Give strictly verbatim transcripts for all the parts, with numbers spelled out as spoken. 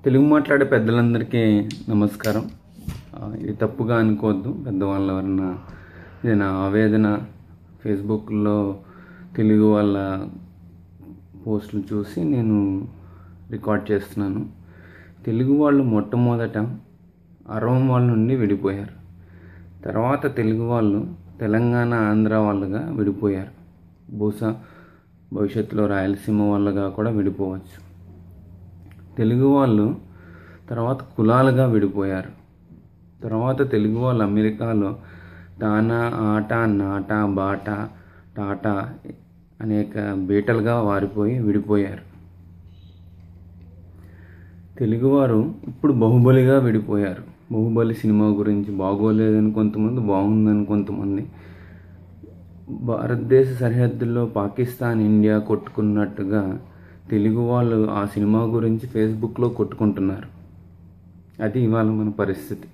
తెలుగు మాట్లాడే పెద్దలందరికీ నమస్కారం. ఇది తప్పుగా అనుకోవద్దు. పెద్దవాళ్ళ ఎవరన్నా ఇది నా ఆవేదన. ఫేస్బుక్లో తెలుగు వాళ్ళ పోస్టులు చూసి నేను రికార్డ్ చేస్తున్నాను. తెలుగు వాళ్ళు మొట్టమొదట అరవం వాళ్ళ నుండి విడిపోయారు. తర్వాత తెలుగు వాళ్ళు తెలంగాణ ఆంధ్ర వాళ్ళుగా విడిపోయారు. బహుశా భవిష్యత్తులో రాయలసీమ వాళ్ళగా కూడా విడిపోవచ్చు. తెలుగు వాళ్ళు తర్వాత కులాలుగా విడిపోయారు. తర్వాత తెలుగు వాళ్ళు అమెరికాలో టానా, ఆట, నాట, బాట, టాటా అనేక బీటలుగా వారిపోయి విడిపోయారు. తెలుగువారు ఇప్పుడు బాహుబలిగా విడిపోయారు. బాహుబలి సినిమా గురించి బాగోలేదని కొంతమంది, బాగుందని కొంతమంది. భారతదేశ సరిహద్దుల్లో పాకిస్తాన్, ఇండియా కొట్టుకున్నట్టుగా తెలుగు వాళ్ళు ఆ సినిమా గురించి ఫేస్బుక్లో కొట్టుకుంటున్నారు. అది ఇవాళ మన పరిస్థితి.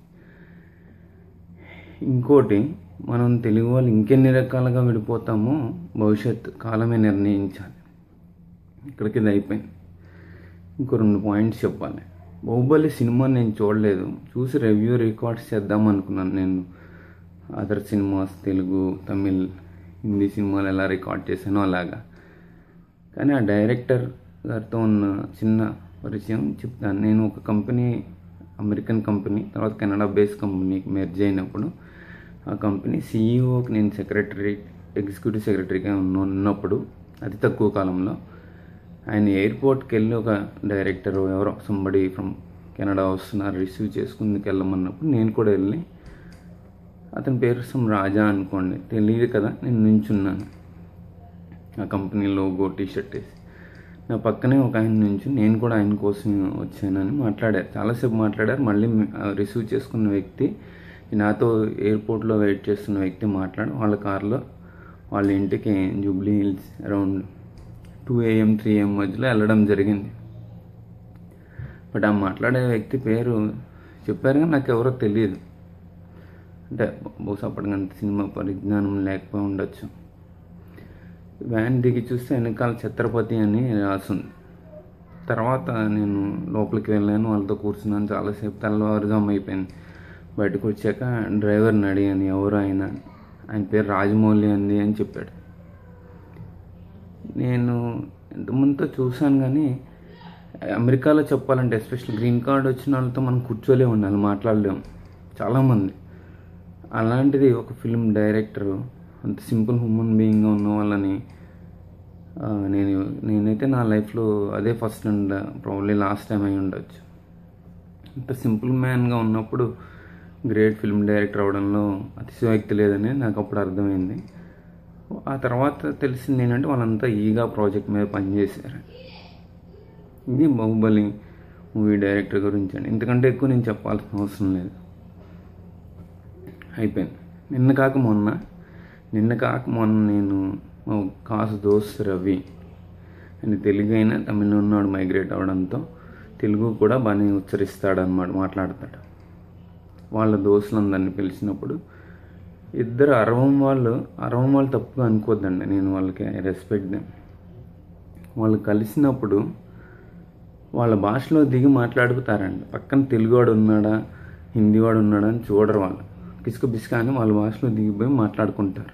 ఇంకోటి, మనం తెలుగు వాళ్ళు ఇంకెన్ని రకాలుగా విడిపోతామో భవిష్యత్తు కాలమే నిర్ణయించాలి. ఇక్కడికి ఇది అయిపోయింది. ఇంకో రెండు పాయింట్స్ చెప్పాలి. బాహుబలి సినిమా నేను చూడలేదు. చూసి రివ్యూ రికార్డ్స్ చేద్దాం అనుకున్నాను. నేను అదర్ సినిమాస్, తెలుగు, తమిళ్, హిందీ సినిమాలు ఎలా రికార్డ్ చేశానో అలాగా. కానీ ఆ డైరెక్టర్ గారితో ఉన్న చిన్న పరిచయం చెప్తాను. నేను ఒక కంపెనీ, అమెరికన్ కంపెనీ, తర్వాత కెనడా బేస్ కంపెనీకి మెర్జ్ అయినప్పుడు ఆ కంపెనీ సీఈఓకి నేను సెక్రటరీ, ఎగ్జిక్యూటివ్ సెక్రటరీగా ఉన్నప్పుడు అతి తక్కువ కాలంలో ఆయన ఎయిర్పోర్ట్కి వెళ్ళి ఒక డైరెక్టర్ ఎవరో సంబడి ఫ్రమ్ కెనడా వస్తున్నారు రిసీవ్ చేసుకుందుకు వెళ్ళమన్నప్పుడు నేను కూడా వెళ్ళి, అతని పేరు సమ్ రాజా అనుకోండి, తెలియదు కదా, నేను నించున్నాను ఆ కంపెనీ లోగో టీషర్ట్ వేసి. నా పక్కనే ఒక ఆయన నుంచి నేను కూడా ఆయన కోసం వచ్చానని మాట్లాడారు. చాలాసేపు మాట్లాడారు. మళ్ళీ రిసీవ్ చేసుకున్న వ్యక్తి, నాతో ఎయిర్పోర్ట్లో వెయిట్ చేస్తున్న వ్యక్తి మాట్లాడి వాళ్ళ కార్లో వాళ్ళ ఇంటికి Jubilee Hills around two AM three AM మధ్యలో వెళ్ళడం జరిగింది. బట్ ఆ మాట్లాడే వ్యక్తి పేరు చెప్పారు కానీ నాకు ఎవరో తెలియదు. అంటే బహుశా అప్పటికంత సినిమా పరిజ్ఞానం లేకపోయి ఉండొచ్చు. వ్యాన్ దిగి చూస్తే వెనకాల ఛత్రపతి అని రాసింది. తర్వాత నేను లోపలికి వెళ్ళాను, వాళ్ళతో కూర్చున్నాను చాలాసేపు. తెల్లవారుజాము అయిపోయింది. బయటకు వచ్చాక డ్రైవర్ని అడిగాను ఎవరు ఆయన. ఆయన పేరు రాజమౌళి అంది అని చెప్పాడు. నేను ఎంతమందితో చూశాను కానీ అమెరికాలో చెప్పాలంటే ఎస్పెషల్ గ్రీన్ కార్డ్ వచ్చిన వాళ్ళతో మనం కూర్చోలే ఉండాలి, మాట్లాడలేము చాలామంది. అలాంటిది ఒక ఫిల్మ్ డైరెక్టరు అంత సింపుల్ హ్యూమన్ బీయింగ్గా ఉన్న వాళ్ళని నేను నేనైతే నా లైఫ్లో అదే first and probably last time అయి ఉండొచ్చు. అంత సింపుల్ మ్యాన్గా ఉన్నప్పుడు గ్రేట్ ఫిల్మ్ డైరెక్టర్ అవడంలో అతిశయోక్తి లేదని నాకు అప్పుడు అర్థమైంది. ఆ తర్వాత తెలిసింది ఏంటంటే వాళ్ళంతా ఈగా ప్రాజెక్ట్ మీద పనిచేశారు. ఇది బాహుబలి మూవీ డైరెక్టర్ గురించి అండి. ఇంతకంటే ఎక్కువ నేను చెప్పాల్సిన అవసరం లేదు. అయిపోయింది. నిన్న కాక మొన్న నిన్న కాక మొన్న నేను మా కాసు దోస్త్ రవి అని తెలుగు అయినా తమిళ ఉన్నాడు మైగ్రేట్ అవడంతో తెలుగు కూడా బాగానే ఉచ్చరిస్తాడు అన్నమాట, మాట్లాడతాడు. వాళ్ళ దోస్తులందరినీ పిలిచినప్పుడు ఇద్దరు అరవం వాళ్ళు అరవం వాళ్ళు తప్పుగా అనుకోద్దండి, నేను వాళ్ళకి ఐ రెస్పెక్ట్ దెమ్. వాళ్ళు కలిసినప్పుడు వాళ్ళ భాషలో దిగి మాట్లాడుతారండి. పక్కన తెలుగువాడు ఉన్నాడా హిందీవాడు ఉన్నాడా అని చూడరు. వాళ్ళు పిసుక పిసుక అని వాళ్ళ భాషలో దిగిపోయి మాట్లాడుకుంటారు.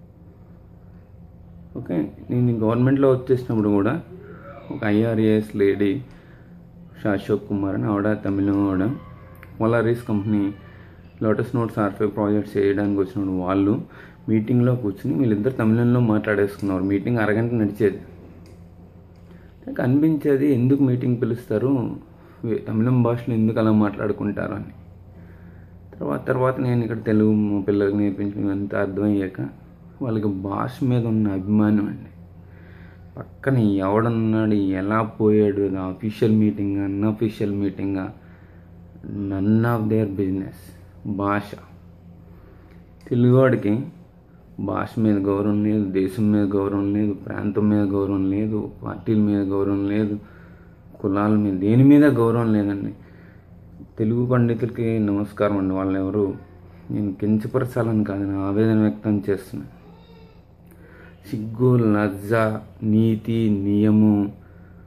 ఓకే, నేను గవర్నమెంట్లో వచ్చేసినప్పుడు కూడా ఒక ఐఆర్ఏఎస్ లేడీ అశోక్ కుమార్ అని ఆవిడ తమిళం, ఆవిడ పోలారీస్ కంపెనీ లోటస్ నోట్స్ ఆర్ఫై ప్రాజెక్ట్స్ చేయడానికి వచ్చినప్పుడు వాళ్ళు మీటింగ్లో కూర్చుని వీళ్ళిద్దరు తమిళంలో మాట్లాడేసుకున్నారు. మీటింగ్ అరగంట నడిచేది. నాకు అనిపించేది ఎందుకు మీటింగ్ పిలుస్తారు, తమిళం భాషలో ఎందుకు అలా మాట్లాడుకుంటారు అని. తర్వాత తర్వాత నేను ఇక్కడ తెలుగు పిల్లలకు నేర్పించడం అంత అర్థమయ్యాక వాళ్ళకి భాష మీద ఉన్న అభిమానం అండి. పక్కన ఎవడన్నాడు, ఎలా పోయాడు, అఫీషియల్ మీటింగా అన్అఫీషియల్ మీటింగా, నన్ ఆఫ్ దేర్ బిజినెస్. భాష, తెలుగువాడికి భాష మీద గౌరవం లేదు, దేశం మీద గౌరవం లేదు, ప్రాంతం మీద గౌరవం లేదు, పార్టీల మీద గౌరవం లేదు, కులాల మీద దేని మీద గౌరవం లేదండి. తెలుగు పండితులకి నమస్కారం అండి. వాళ్ళు ఎవరు నేను కించపరచాలని కాదు, నా ఆవేదన వ్యక్తం చేస్తున్నాను. సిగ్గు, లజ్జ, నీతి, నియము,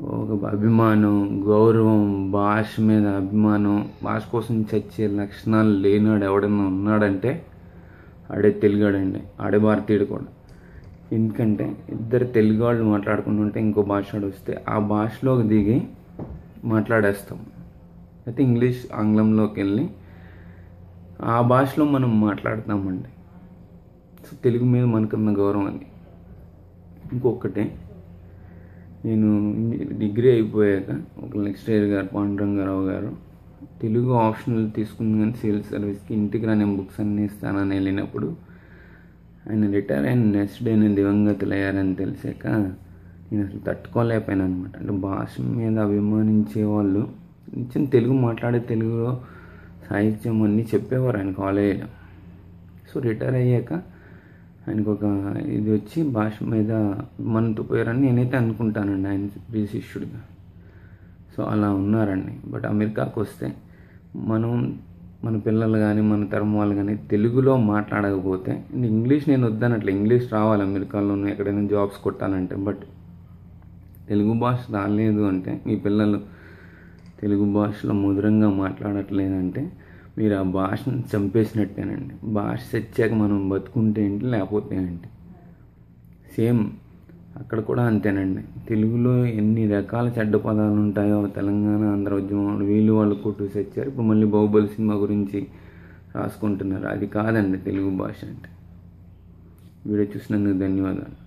ఒక అభిమానం, గౌరవం, భాష మీద అభిమానం, భాష కోసం చచ్చే లక్షణాలు లేనివాడు ఎవడన్నా ఉన్నాడంటే ఆడే తెలుగాడండి, ఆడే భారతీయుడు కూడా. ఎందుకంటే ఇద్దరు తెలుగు వాళ్ళు మాట్లాడుకుంటుంటే ఇంకో భాష వస్తే ఆ భాషలోకి దిగి మాట్లాడేస్తాం. అయితే ఇంగ్లీష్ ఆంగ్లంలోకి వెళ్ళి ఆ భాషలో మనం మాట్లాడతామండి. సో తెలుగు మీద మనకున్న గౌరవం అది. ఇంకొకటి, నేను డిగ్రీ అయిపోయాక ఒక లెక్చరర్ గారు పాండురంగారావు గారు తెలుగు ఆప్షనల్ తీసుకుంది కానీ సివిల్ సర్వీస్కి ఇంటికి రాని బుక్స్ అన్నీ ఇస్తానని వెళ్ళినప్పుడు ఆయన రిటైర్ అయిన నెక్స్ట్ డేనే దివంగతులు అయ్యారని తెలిసాక నేను అసలు తట్టుకోలేకపోయాను అనమాట. అంటే భాష మీద అభిమానించే వాళ్ళు నిత్యం తెలుగు మాట్లాడే, తెలుగులో సాహిత్యం అన్నీ చెప్పేవారు ఆయన కాలేజీలో. సో రిటైర్ అయ్యాక ఆయనకు ఒక ఇది వచ్చి భాష మీద మనతో పోయారని నేనైతే అనుకుంటానండి, ఆయన ప్రియ శిష్యుడిగా. సో అలా ఉన్నారండి. బట్ అమెరికాకు వస్తే మనం మన పిల్లలు కానీ మన తరం వాళ్ళు కానీ తెలుగులో మాట్లాడకపోతే, ఇంగ్లీష్ నేను వద్దనట్లే, ఇంగ్లీష్ రావాలి అమెరికాలో ఎక్కడైనా జాబ్స్ కొట్టాలంటే. బట్ తెలుగు భాష రాలేదు అంటే, మీ పిల్లలు తెలుగు భాషలో మధురంగా మాట్లాడట్లేదంటే మీరు ఆ భాషను చంపేసినట్టేనండి. భాష తెచ్చాక మనం బతుకుంటే ఏంటి, లేకపోతే ఏంటి. సేమ్ అక్కడ కూడా అంతేనండి. తెలుగులో ఎన్ని రకాల చెడ్డ పదాలు ఉంటాయో తెలంగాణ ఆంధ్ర ఉద్యమం వీళ్ళు వాళ్ళు కొట్టు తెచ్చారు. ఇప్పుడు మళ్ళీ బాహుబలి సినిమా గురించి రాసుకుంటున్నారు. అది కాదండి తెలుగు భాష అంటే. వీడియో చూసినందుకు ధన్యవాదాలు.